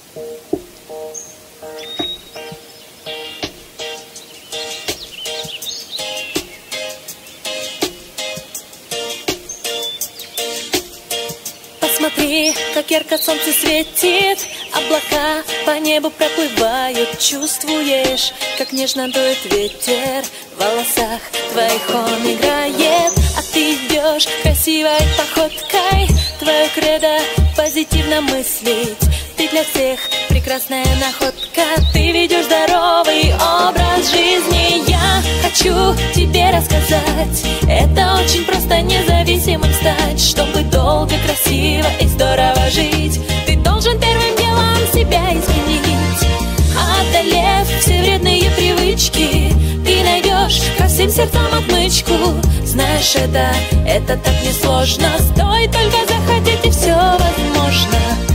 Посмотри, как ярко солнце светит, облака по небу проплывают. Чувствуешь, как нежно дует ветер, в волосах твоих он играет. А ты идешь красивой походкой, твое кредо позитивно мыслить. Ты для всех прекрасная находка, ты ведешь здоровый образ жизни. Я хочу тебе рассказать, это очень просто независимым стать. Чтобы долго, красиво и здорово жить, ты должен первым делом себя изменить. Одолев все вредные привычки, ты найдешь ко всем сердцам отмычку. Знаешь, это так несложно, стоит только захотеть, и все возможно.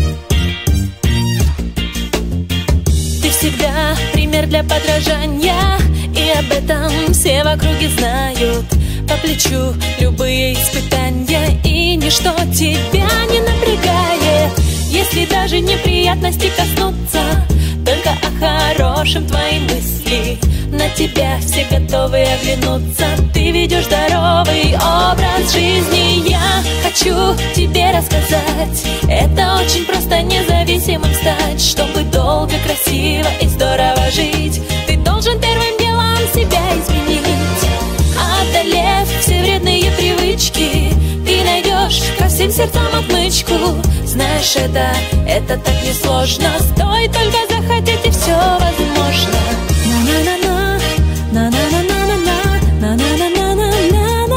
Ты всегда пример для подражания, и об этом все в округе знают. По плечу любые испытания, и ничто тебя не напрягает. Если даже неприятности коснутся, только о хорошем твои мысли, на тебя все готовы оглянуться. Ты ведешь здоровый образ жизни. Я хочу тебе рассказать, это очень просто независимым стать. Чтобы долго, красиво и здорово жить, ты должен первым делом себя изменить. Одолев все вредные привычки, ты найдешь ко всем сердцам отмычку. Знаешь, это так несложно, стоит только захотеть, и все возможно. На-на-на-на, на-на-на-на-на, на-на-на-на-на-на-на-на-на.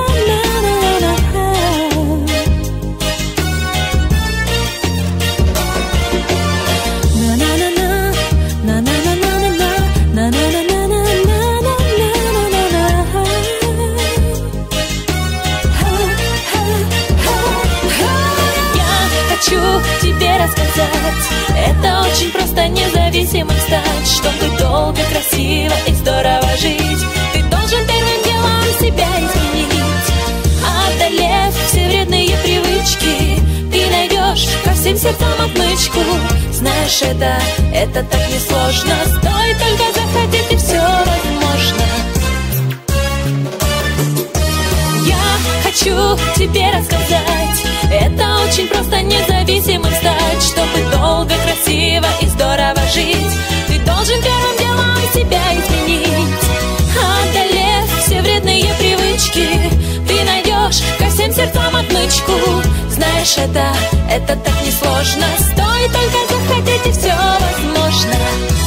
На-на-на-на, на-на-на-на-на, на-на-на-на-на-на-на-на-на. Хочу тебе рассказать, это очень просто независимым стать. Чтобы долго, красиво и здорово жить, ты должен первым делом себя изменить. Одолев все вредные привычки, ты найдешь ко всем сердцам отмычку. Знаешь, это так несложно, стоит только захотеть, и все возможно. Я хочу тебе рассказать, это очень просто независимым стать. Чтобы долго, красиво и здорово жить, ты должен первым делом себя изменить. Одолев все вредные привычки, ты найдешь ко всем сердцам отмычку. Знаешь, это так несложно, стоит только захотеть, и все возможно.